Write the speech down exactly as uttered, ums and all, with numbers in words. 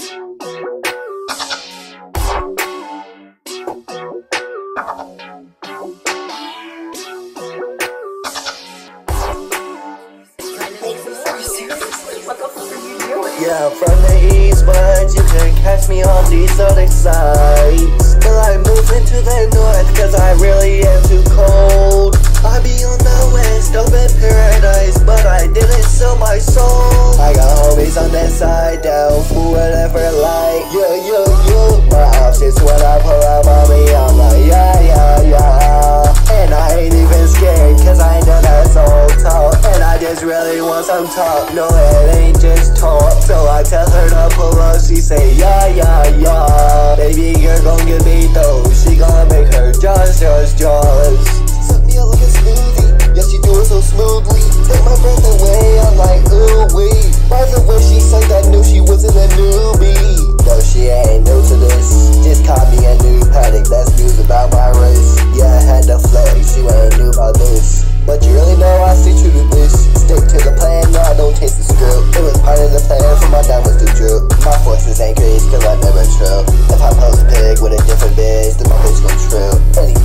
Yeah, I'm from the east, but you can catch me on these other sides. Till I move into the north, cause I really am too cold. I be on the west, up in paradise, but I didn't sell my soul. I got homies on that side, down for whatever like. Yeah, yeah, yeah. My options when I pull out mommy, I'm like, yeah, yeah, yeah. And I ain't even scared, cause I know that's all talk. And I just really want some talk, no it ain't just talk. So I tell her to pull up, she say, yeah, yeah, yeah. Baby girl gon' give me those, she gon' make her jaws, jaws, jaws. Suck me up like a smoothie, yes she do it so smoothly. Take my breath away, I'm like, ooh wee. By the way she said that knew she wasn't a newbie. No, she ain't new to this, just caught me a new paddock, that's news about my race. Yeah, I had to flex, you ain't new about this. But you really know I stay true to this. Stick to the plan, no I don't taste the script. It was part of the plan for my diamonds to drip. My forces ain't grease cause I never trip. If I post a pig with a different biz, then my bitch gon' trip. Any